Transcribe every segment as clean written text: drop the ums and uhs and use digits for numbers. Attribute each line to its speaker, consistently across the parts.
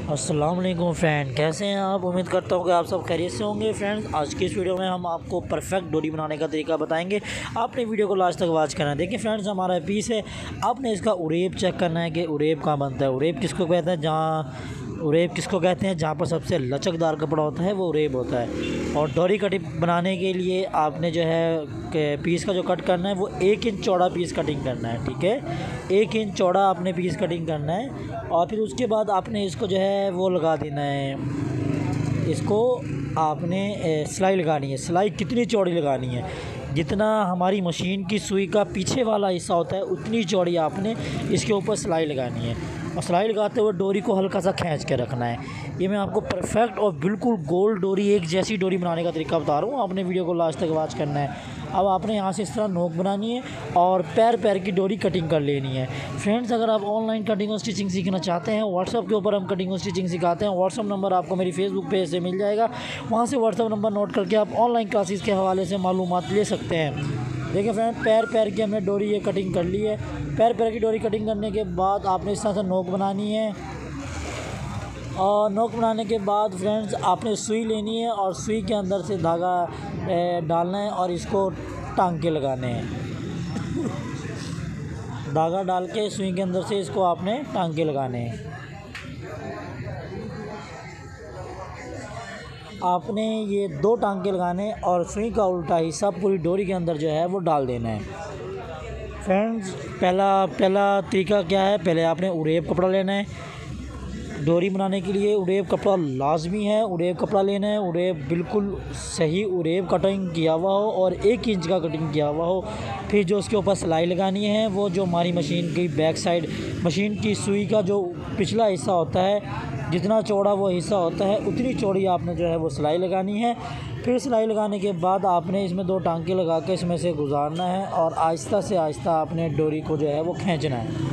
Speaker 1: अस्सलाम वालेकुम फ्रेंड, कैसे हैं आप। उम्मीद करता हूँ कि आप सब खैरियत से होंगे। फ्रेंड्स, आज की इस वीडियो में हम आपको परफेक्ट डोरी बनाने का तरीका बताएंगे। आपने वीडियो को लास्ट तक वॉच करना है। देखिए फ्रेंड्स, हमारा पीस है। आपने इसका उरेब चेक करना है कि उरेब कहाँ बनता है। उरेब किसको कहते हैं, जहाँ पर सबसे लचकदार कपड़ा होता है वो उरेब होता है। और डोरी कटिंग बनाने के लिए आपने जो है पीस का जो कट करना है वो 1 इंच चौड़ा पीस कटिंग करना है। ठीक है, 1 इंच चौड़ा आपने पीस कटिंग करना है। और फिर उसके बाद आपने इसको जो है वो लगा देना है। इसको आपने सिलाई लगानी है। सिलाई कितनी चौड़ी लगानी है, जितना हमारी मशीन की सुई का पीछे वाला हिस्सा होता है उतनी चौड़ी आपने इसके ऊपर सिलाई लगानी है। और सिलाई लगाते हुए डोरी को हल्का सा खींच के रखना है। ये मैं आपको परफेक्ट और बिल्कुल गोल डोरी, एक जैसी डोरी बनाने का तरीका बता रहा हूँ। आपने वीडियो को लास्ट तक वॉच करना है। अब आपने यहाँ से इस तरह नोक बनानी है और पैर की डोरी कटिंग कर लेनी है। फ्रेंड्स, अगर आप ऑनलाइन कटिंग और स्टिचिंग सीखना चाहते हैं, व्हाट्सअप के ऊपर हम कटिंग और स्टिचिंग सिखाते हैं। व्हाट्सअप नंबर आपको मेरी फेसबुक पेज से मिल जाएगा। वहाँ से व्हाट्सअप नंबर नोट करके आप ऑनलाइन क्लासेस के हवाले से मालूमात ले सकते हैं। देखिए फ्रेंड, पैर की हमने डोरी ये कटिंग कर ली है। पैर की डोरी कटिंग करने के बाद आपने इस तरह से नोक बनानी है। और नोक बनाने के बाद फ्रेंड्स, आपने सुई लेनी है और सुई के अंदर से धागा डालना है और इसको टांके लगाने हैं। धागा डाल के सुई के अंदर से इसको आपने टांके लगाने हैं। आपने ये 2 टांके लगाने और सुई का उल्टा हिस्सा पूरी डोरी के अंदर जो है वो डाल देना है। फ्रेंड्स, पहला तरीका क्या है, पहले आपने उरेब कपड़ा लेना है। डोरी बनाने के लिए उरेब कपड़ा लाजमी है। उरेब कपड़ा लेना है। उरेब बिल्कुल सही उरेब कटिंग किया हुआ हो और 1 इंच का कटिंग किया हुआ हो। फिर जो उसके ऊपर सिलाई लगानी है वो जो हमारी मशीन की बैक साइड, मशीन की सुई का जो पिछला हिस्सा होता है, जितना चौड़ा वो हिस्सा होता है उतनी चौड़ी आपने जो है वो सिलाई लगानी है। फिर सिलाई लगाने के बाद आपने इसमें 2 टांके लगा के इसमें से गुजारना है और आहिस्ता से आहिस्ता आपने डोरी को जो है वो खींचना है।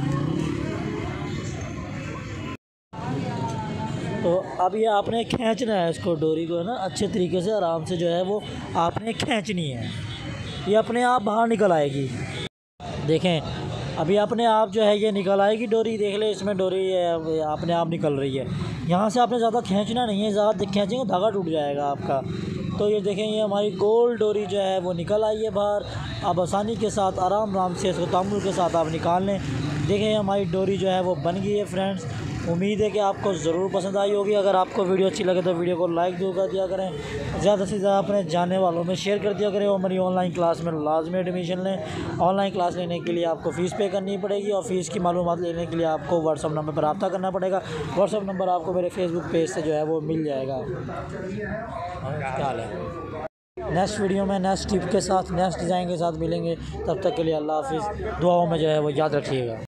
Speaker 1: तो अब ये आपने खींचना है इसको, डोरी को है ना, अच्छे तरीके से आराम से जो है वो आपने खींचनी है। ये अपने आप बाहर निकल आएगी। देखें, अभी अपने आप जो है ये निकल आएगी डोरी। देख ले, इसमें डोरी अपने आप निकल रही है। यहाँ से आपने ज़्यादा खींचना नहीं है, ज़्यादा खींचेंगे धागा टूट जाएगा आपका। तो ये देखें, ये हमारी गोल डोरी जो है वो निकल आई है बाहर। अब आसानी के साथ आराम से इसको तामुल के साथ आप निकाल लें। देखें, हमारी डोरी जो है वो बन गई है। फ्रेंड्स, उम्मीद है कि आपको ज़रूर पसंद आई होगी। अगर आपको वीडियो अच्छी लगे तो वीडियो को लाइक ज़रूर कर दिया करें। ज़्यादा से ज़्यादा अपने जानने वालों में शेयर कर दिया करें। और हमारी ऑनलाइन क्लास में लाजमी एडमिशन लें। ऑनलाइन क्लास लेने के लिए आपको फ़ीस पे करनी पड़ेगी और फ़ीस की मालूमात लेने के लिए आपको व्हाट्सअप नंबर पर रब्ता करना पड़ेगा। व्हाट्सअप नंबर आपको मेरे फेसबुक पेज से जो है वो मिल जाएगा। क्या हाल है। नेक्स्ट वीडियो में नेक्स्ट टिप के साथ, नेक्स्ट डिज़ाइन के साथ मिलेंगे। तब तक के लिए अल्लाह हाफिज़। दुआओं में जो है वो याद रखिएगा।